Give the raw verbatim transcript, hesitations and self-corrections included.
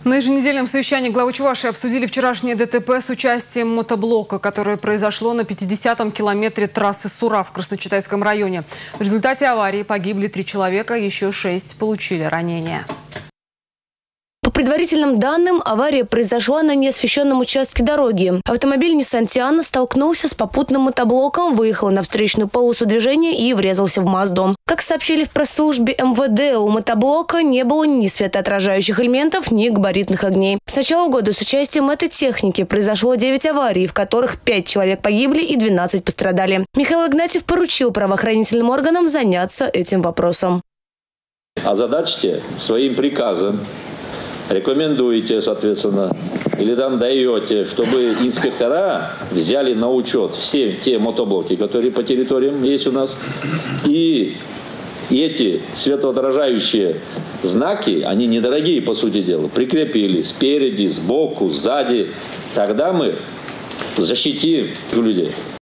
На еженедельном совещании главы Чувашии обсудили вчерашнее ДТП с участием мотоблока, которое произошло на пятидесятом километре трассы Сура в Красночитайском районе. В результате аварии погибли три человека, еще шесть получили ранения. По предварительным данным, авария произошла на неосвещенном участке дороги. Автомобиль Nissan Tiana столкнулся с попутным мотоблоком, выехал на встречную полосу движения и врезался в Мазду. Как сообщили в пресс-службе эм вэ дэ, у мотоблока не было ни светоотражающих элементов, ни габаритных огней. С начала года с участием этой техники произошло девять аварий, в которых пять человек погибли и двенадцать пострадали. Михаил Игнатьев поручил правоохранительным органам заняться этим вопросом. Озадачьте своим приказом, рекомендуете, соответственно, или там даете, чтобы инспектора взяли на учет все те мотоблоки, которые по территориям есть у нас, и эти светоотражающие знаки, они недорогие, по сути дела, прикрепили спереди, сбоку, сзади. Тогда мы защитим людей.